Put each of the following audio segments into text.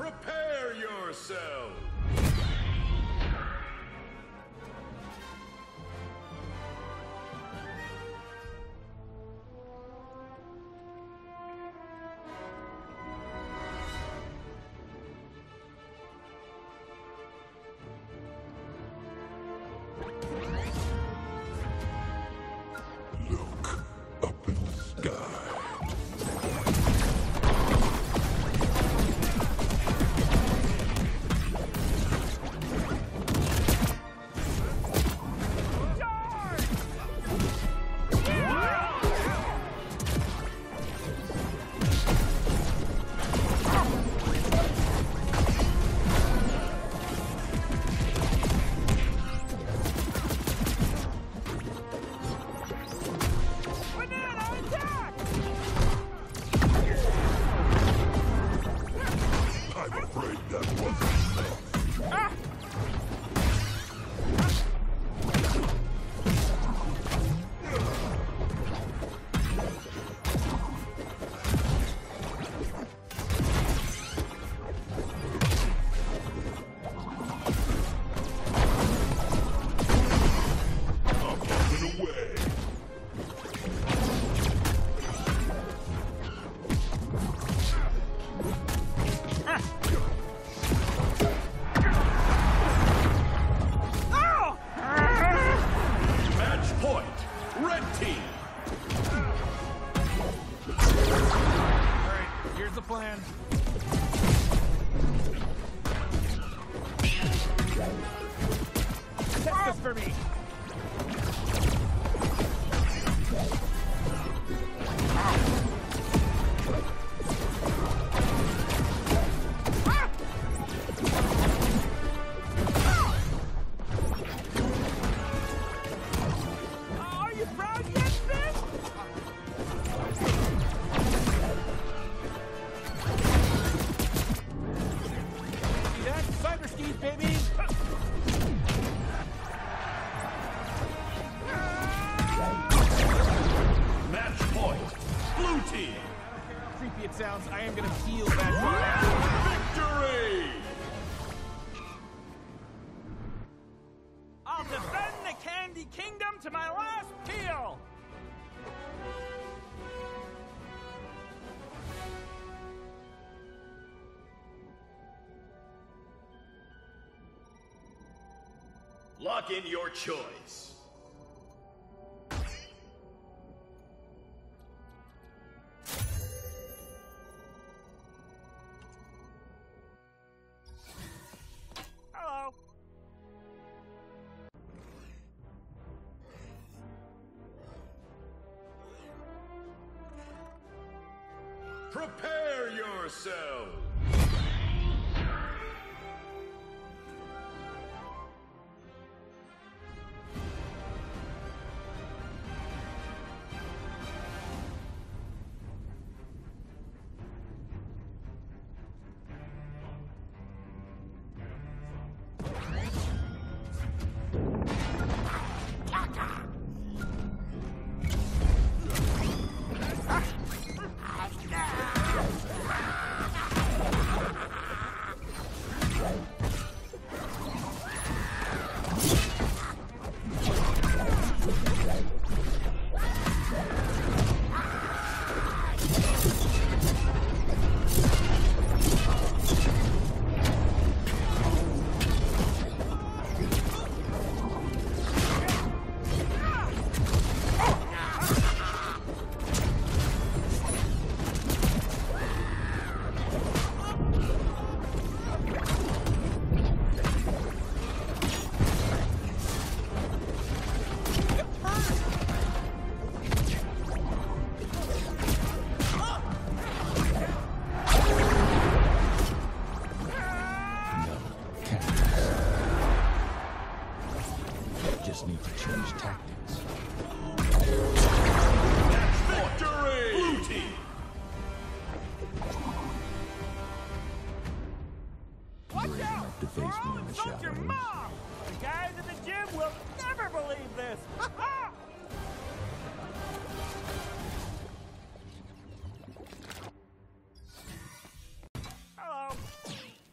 Prepare yourself! Look up in the sky. For me. Are you proud yet, Finn? See that? Cyber skis, baby! Blue team! Creepy it sounds, I am gonna heal that. Victory! I'll defend the Candy Kingdom to my last peel! Lock in your choice. Hello. Prepare yourself! Just need to change tactics. Victory! Blue team! Watch out! To face Or me I'll in the insult your shadows. mom! The guys in the gym will never believe this! Ha ha! Hello.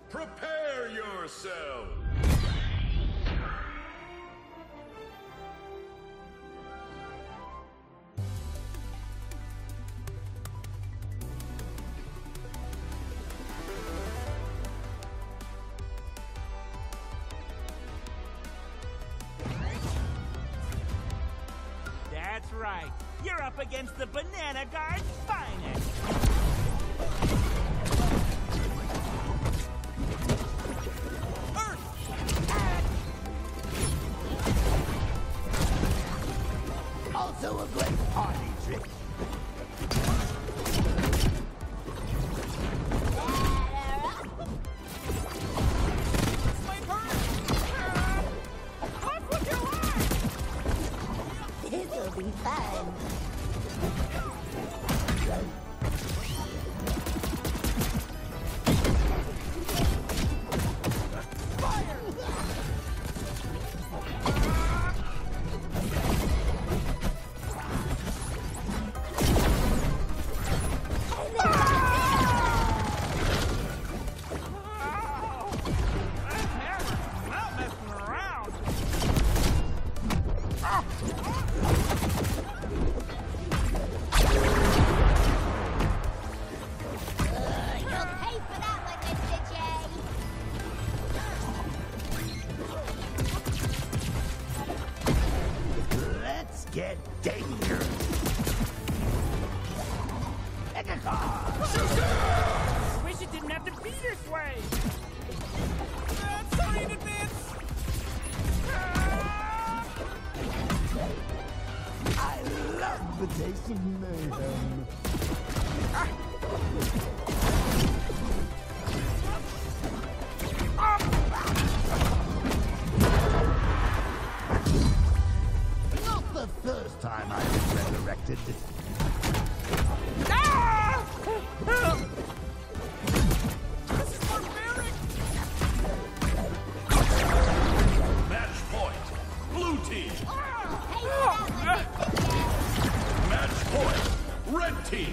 Prepare yourself! That's right. You're up against the Banana Guard's finest. Also a great party trick. This'll be fun. Not messing around. You'll pay for that one, Mr. J. Let's get dangerous. Pick a car. Wish it didn't have to be this way. Sorry in advance. I love the taste of mayhem. Not the first time I've been resurrected. This is barbaric. Match point! Blue team! Pay for that one, Mr. J. Match point! Red team!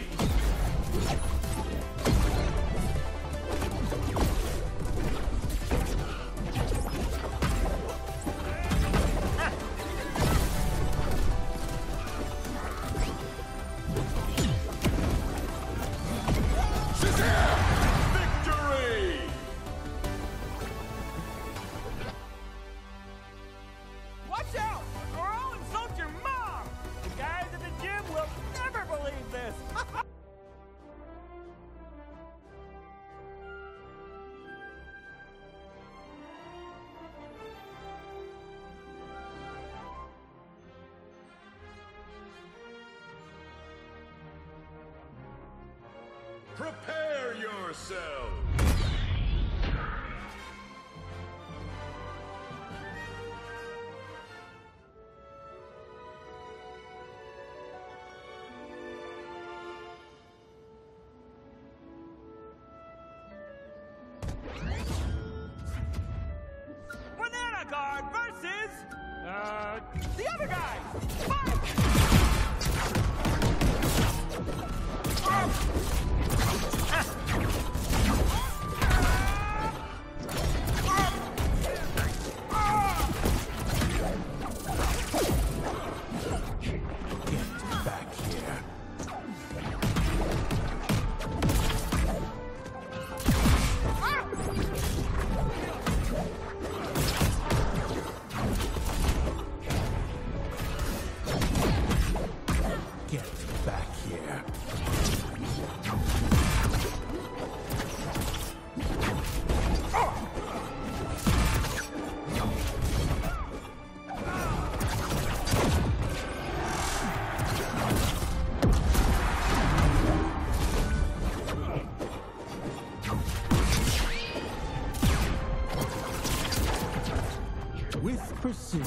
Victory! Watch out, or I'll insult your mom. The guys at the gym will never believe this. Prepare yourself! Banana Guard versus the other guys. Fight! Get back here. Get back here. With precision.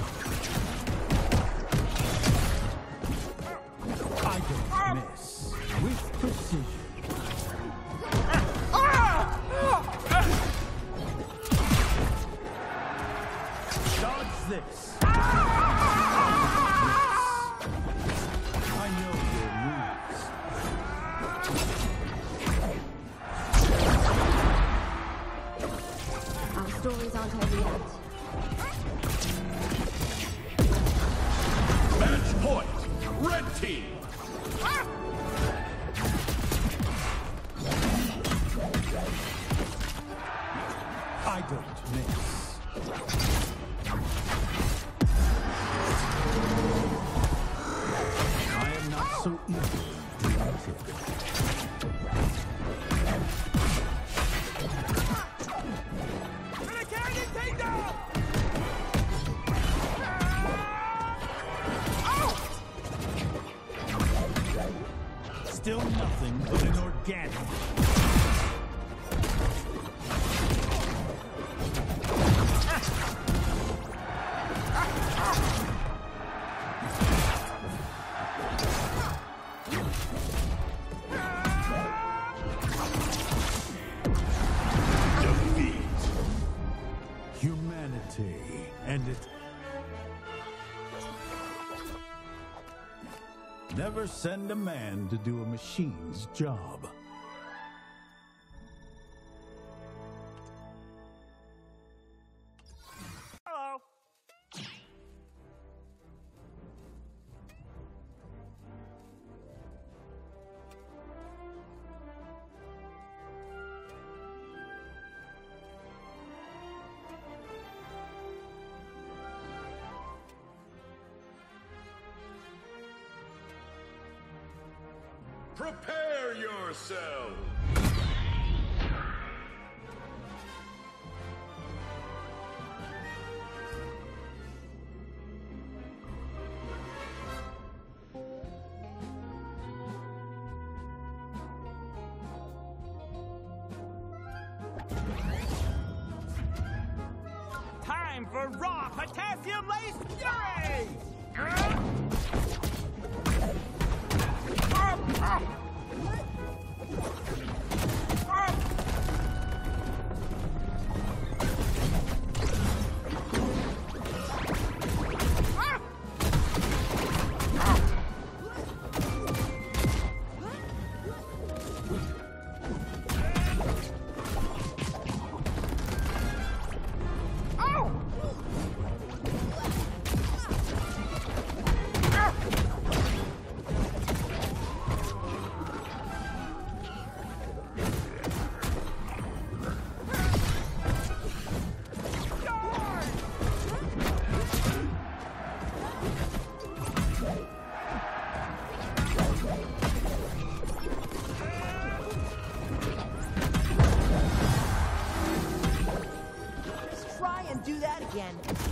I don't miss. With precision. Dodge this. I know your moves. can't I react? Match point. Red team. I don't miss. I am not so easily defeated. Trinitarian takedown! Still nothing but an organic. Humanity and it. Never send a man to do a machine's job. Hello. Prepare yourself. Time for raw potassium-laced fury! Let's try and do that again.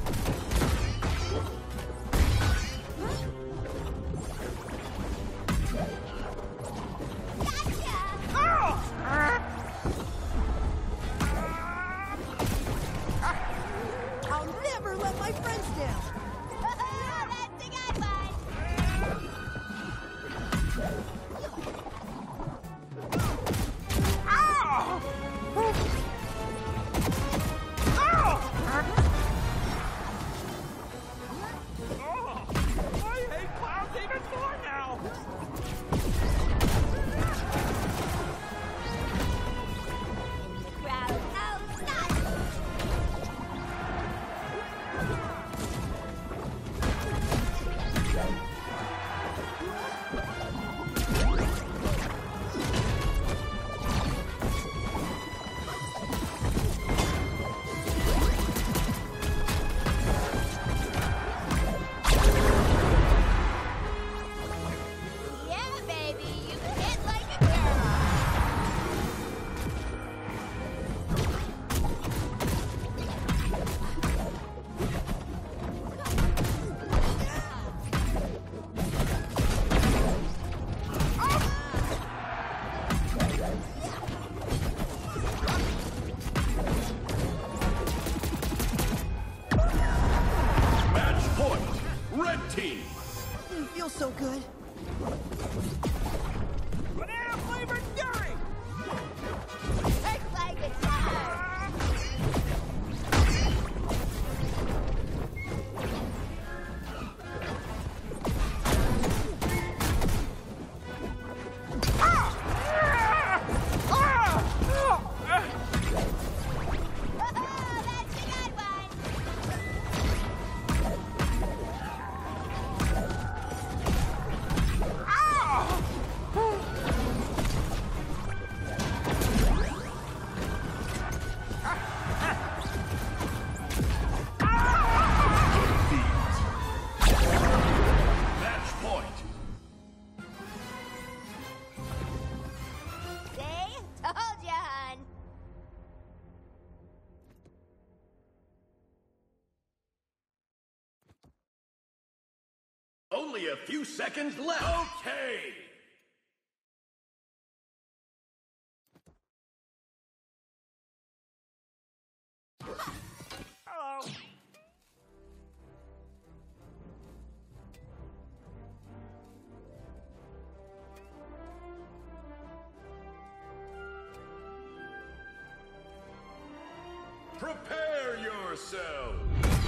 I'll never let my friends down. That's the guy, bud. I hate clowns even more now! Crowd outside. Yeah, baby, you can hit like a girl. Match point. Red team. Didn't feel so good. Banana flavored fury! Hit like a girl. That's the guy, Only a few seconds left. Okay. Hello. Prepare yourself.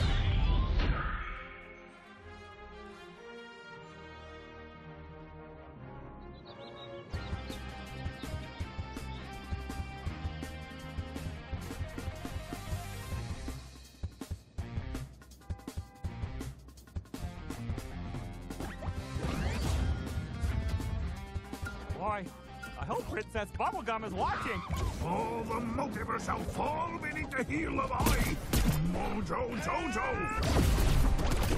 Boy, I hope Princess Bubblegum is watching. All the multiverse shall fall beneath the heel of I, Mojo Jojo!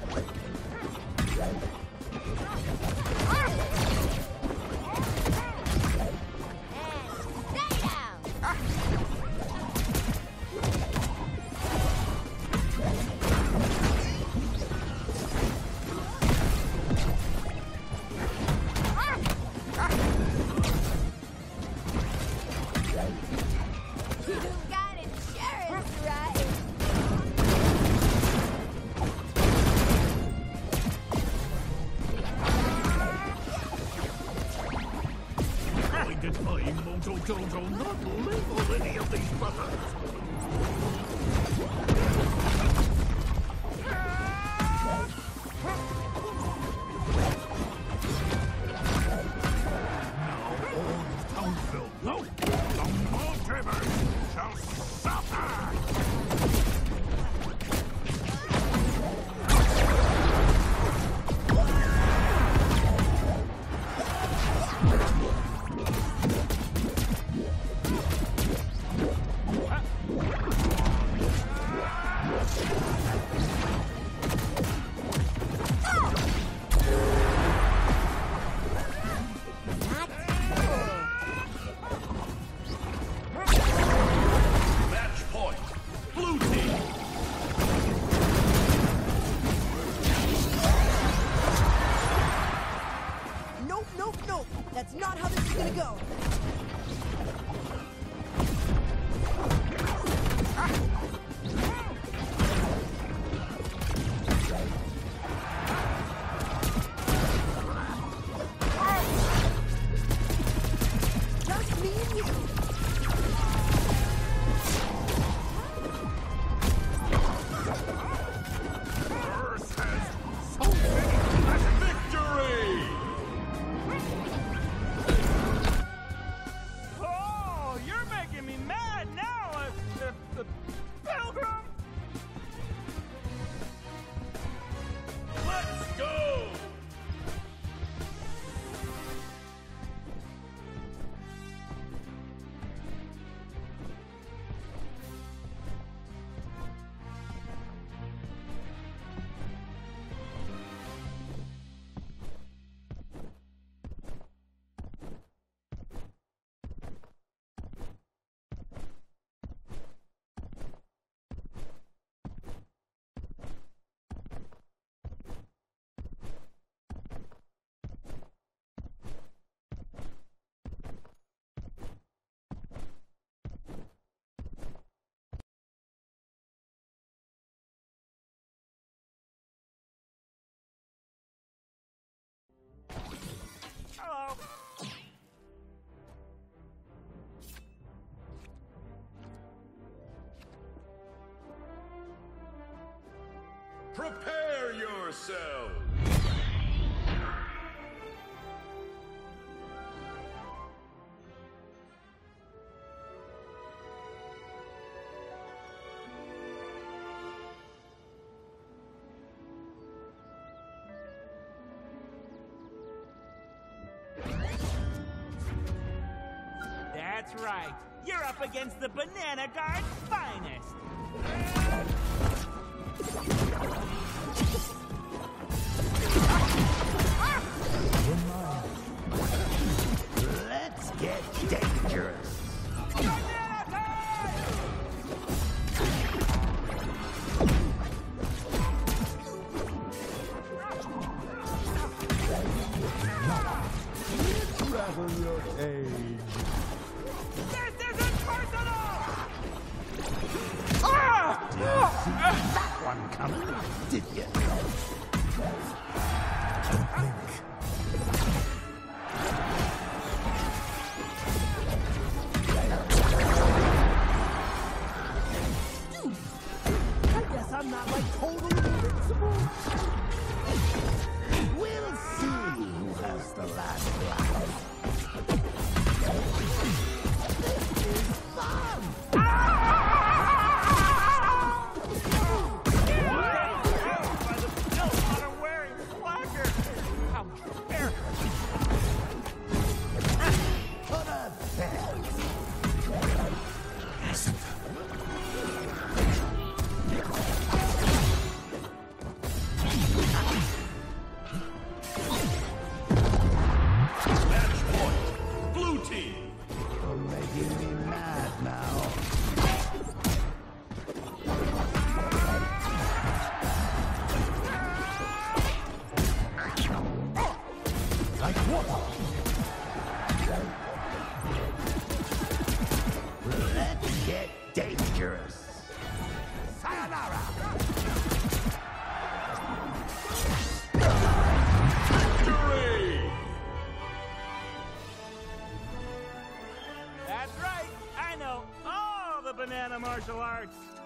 Stay down! You got insurance, right? Why did I, Mojo Jojo, not live on any of these buttons? Now all is Townsville. No! The multiverse shall suffer! Match point. Blue team. Nope, nope, nope. That's not how this is gonna go. Just me and you. Earth has so many Victory. Oh, you're making me mad now, Pilgrim! Let's go. Hello. Prepare yourself. That's right. You're up against the Banana Guard's finest. Let's get dangerous. Banana time! coming, did you? I guess I'm not like totally invincible. We'll see who has the last laugh. This is fun! By the still I'm wearing slacker. How dare Put a bet. Match point. Blue team. You're making me mad now. Like water. Let's get dangerous. Sayonara. Victory! That's right. I know all the banana martial arts.